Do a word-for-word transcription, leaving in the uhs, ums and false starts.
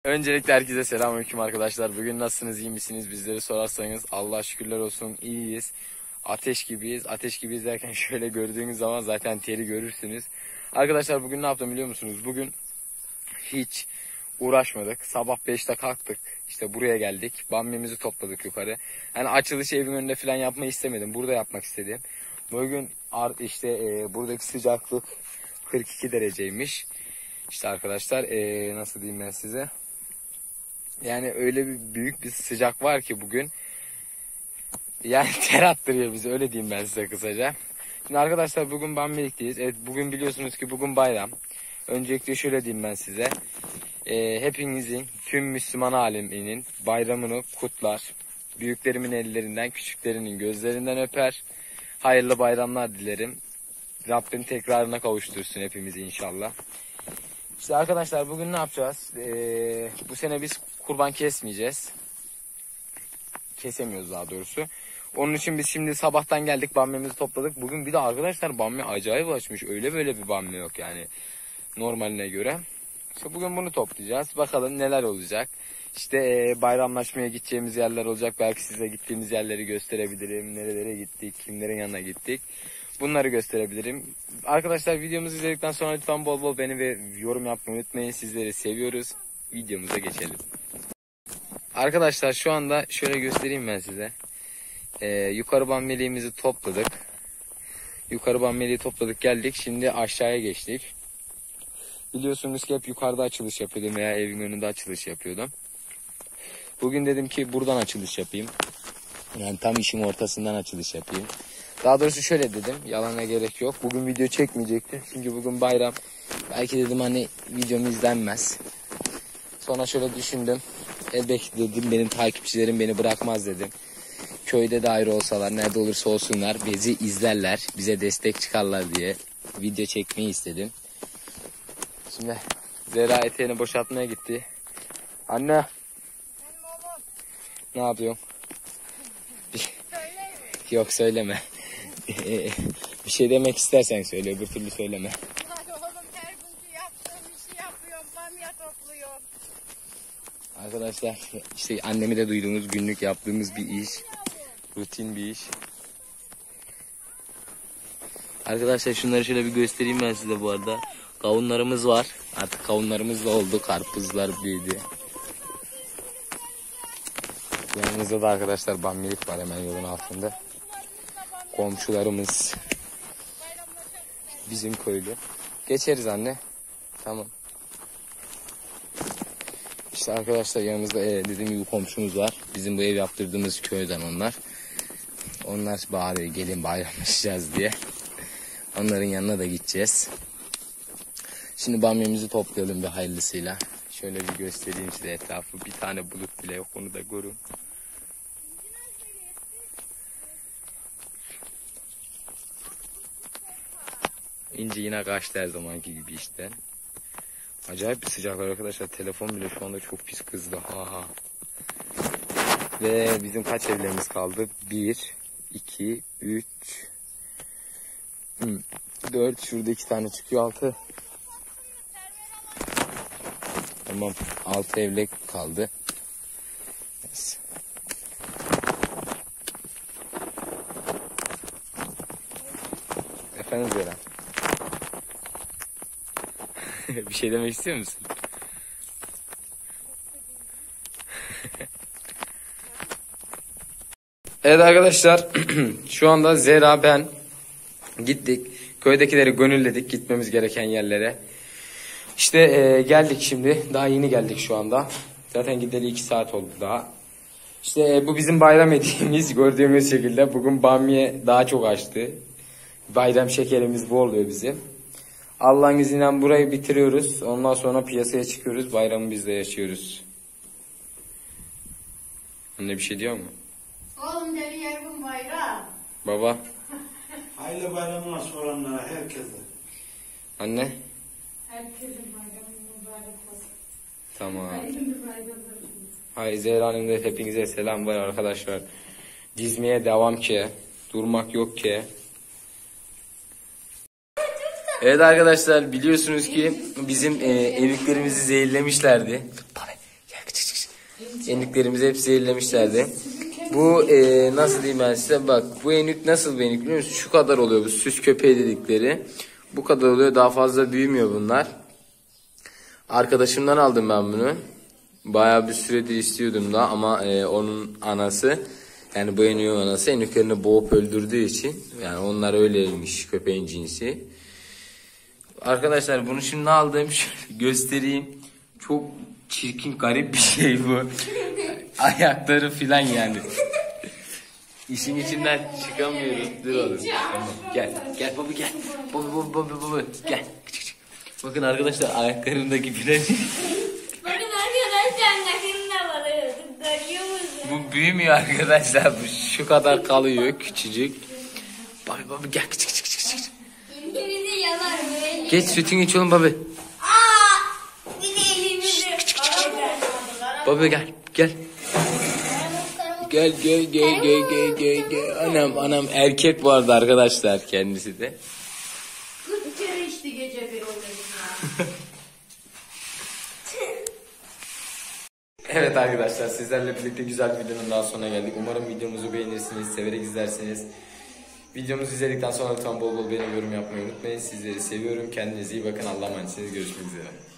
Öncelikle herkese selamünaleyküm arkadaşlar. Bugün nasılsınız, iyi misiniz? Bizleri sorarsanız Allah'a şükürler olsun iyiyiz. Ateş gibiyiz. Ateş gibiyiz derken şöyle gördüğünüz zaman zaten teri görürsünüz. Arkadaşlar bugün ne yaptım biliyor musunuz? Bugün hiç uğraşmadık. Sabah beşte kalktık. İşte buraya geldik. Bamyamızı topladık yukarı. Yani açılışı evin önünde falan yapmayı istemedim. Burada yapmak istedim. Bugün işte e, buradaki sıcaklık kırk iki dereceymiş. İşte arkadaşlar e, nasıl diyeyim ben size? Yani öyle bir büyük bir sıcak var ki bugün. Yani ter attırıyor bizi, öyle diyeyim ben size kısaca. Şimdi arkadaşlar bugün Bambelik'teyiz. Evet, bugün biliyorsunuz ki bugün bayram. Öncelikle şöyle diyeyim ben size. Ee, hepinizin, tüm Müslüman aleminin bayramını kutlar. Büyüklerimin ellerinden, küçüklerinin gözlerinden öper. Hayırlı bayramlar dilerim. Rabbim tekrarına kavuştursun hepimizi inşallah. İşte arkadaşlar bugün ne yapacağız? Ee, bu sene biz kurban kesmeyeceğiz. Kesemiyoruz daha doğrusu. Onun için biz şimdi sabahtan geldik, bamyamızı topladık. Bugün bir de arkadaşlar bamya acayip açmış. Öyle böyle bir bamya yok yani normaline göre. İşte bugün bunu toplayacağız. Bakalım neler olacak. İşte e, bayramlaşmaya gideceğimiz yerler olacak. Belki size gittiğimiz yerleri gösterebilirim. Nerelere gittik, kimlerin yanına gittik. Bunları gösterebilirim. Arkadaşlar videomuzu izledikten sonra lütfen bol bol beni ve yorum yapmayı unutmayın. Sizleri seviyoruz. Videomuza geçelim. Arkadaşlar şu anda şöyle göstereyim ben size. Ee, yukarı bamyeliğimizi topladık. Yukarı bamyeliği topladık geldik. Şimdi aşağıya geçtik. Biliyorsunuz ki hep yukarıda açılış yapıyordum veya evin önünde açılış yapıyordum. Bugün dedim ki buradan açılış yapayım. Yani tam işin ortasından açılış yapayım. Daha doğrusu şöyle dedim, yalana gerek yok. Bugün video çekmeyecektim çünkü bugün bayram. Belki dedim hani videom izlenmez. Sonra şöyle düşündüm. Elbette dedim benim takipçilerim beni bırakmaz dedim. Köyde de ayrı olsalar, nerede olursa olsunlar bizi izlerler, bize destek çıkarlar diye video çekmeyi istedim. Şimdi Zehra eteğini boşaltmaya gitti. Anne. Ne yapıyorsun? Yok söyleme. Bir şey demek istersen söyle, öbür türlü söyleme. Ulan oğlum her günkü yaptığım işi yapıyorum, bamya topluyorum. Arkadaşlar işte annemi de duyduğunuz günlük yaptığımız bir iş. Rutin bir iş. Arkadaşlar şunları şöyle bir göstereyim ben size bu arada. Kavunlarımız var. Artık kavunlarımız da oldu. Karpuzlar büyüdü. Yanımızda da arkadaşlar bamyelik var hemen yolun altında. Komşularımız. Bizim köylü. Geçeriz anne. Tamam. İşte arkadaşlar yanımızda e, dediğim gibi komşumuz var. Bizim bu ev yaptırdığımız köyden onlar. Onlar bağırıyor gelin bayramlaşacağız diye. Onların yanına da gideceğiz. Şimdi bamyamızı toplayalım bir hayırlısıyla. Şöyle bir göstereyim size etrafı. Bir tane bulut bile yok, onu da görün. İnci yine kaçtı her zamanki gibi işte. Acayip bir sıcak var arkadaşlar. Telefon bile şu anda çok pis kızdı. Ha ha. Ve bizim kaç evlerimiz kaldı? Bir, iki, üç, dört. Şurada iki tane çıkıyor. Altı. Tamam. Altı evle kaldı. Yes. Efendim Zera. Bir şey demek istiyor musun? Evet arkadaşlar şu anda Zehra ben gittik. Köydekileri gönülledik gitmemiz gereken yerlere. İşte e, geldik şimdi. Daha yeni geldik şu anda. Zaten gideli iki saat oldu daha. İşte e, bu bizim bayram hediyemiz. Gördüğümüz şekilde bugün bamya daha çok açtı. Bayram şekerimiz bu oluyor bizim. Allah'ın izniyle burayı bitiriyoruz. Ondan sonra piyasaya çıkıyoruz. Bayramı biz de yaşıyoruz. Anne bir şey diyor mu? Oğlum deli yarım bayram. Baba. Hayırlı bayramlar soranlara herkese. Anne. Herkesin bayramı mübarek olsun. Tamam. Hayırlı bayramlar. Hay Zehra'nın da hepinize selam var arkadaşlar. Dizmeye devam ki. Durmak yok ki. Evet arkadaşlar biliyorsunuz ki bizim e, eviklerimizi zehirlemişlerdi. Eniklerimizi hep zehirlemişlerdi. Bu e, nasıl diyeyim ben size, bak bu enik nasıl bir enik biliyor musun? Şu kadar oluyor bu süs köpeği dedikleri. Bu kadar oluyor, daha fazla büyümüyor bunlar. Arkadaşımdan aldım ben bunu. Bayağı bir süredir istiyordum da ama e, onun anası, yani bu eniğin anası eniklerini boğup öldürdüğü için, yani onlar öyleymiş, köpeğin cinsi. Arkadaşlar bunu şimdi aldım, şöyle göstereyim. Çok çirkin, garip bir şey bu. Ayakları filan yani. İşin içinden çıkamıyoruz. Dur oğlum. Tamam. Gel. Gel baba gel. Baba baba baba baba. Gel. Bakın arkadaşlar ayaklarımdaki filan. Bakın arkadaşlar nakimle var. Görüyor musun? Bu büyümüyor arkadaşlar. Bu şu kadar kalıyor, küçücük. Baba baba gel. Küçük küçük küçük. Elimizi yalar böyle. Geç sütünü iç oğlum baba. Aa! Bir de elimizi. Baba gel. Gel. Gel gel gel gel gel gel gel. Anam anam erkek vardı arkadaşlar kendisi de. kırk kere içti gece bir olayım ya. Evet arkadaşlar, sizlerle birlikte güzel bir videonun daha sonuna geldik. Umarım videomuzu beğenirsiniz, severek izlersiniz. Videomuzu izledikten sonra lütfen bol bol beğeni, yorum yapmayı unutmayın. Sizleri seviyorum. Kendinize iyi bakın. Allah'a emanetsiniz. Görüşmek üzere.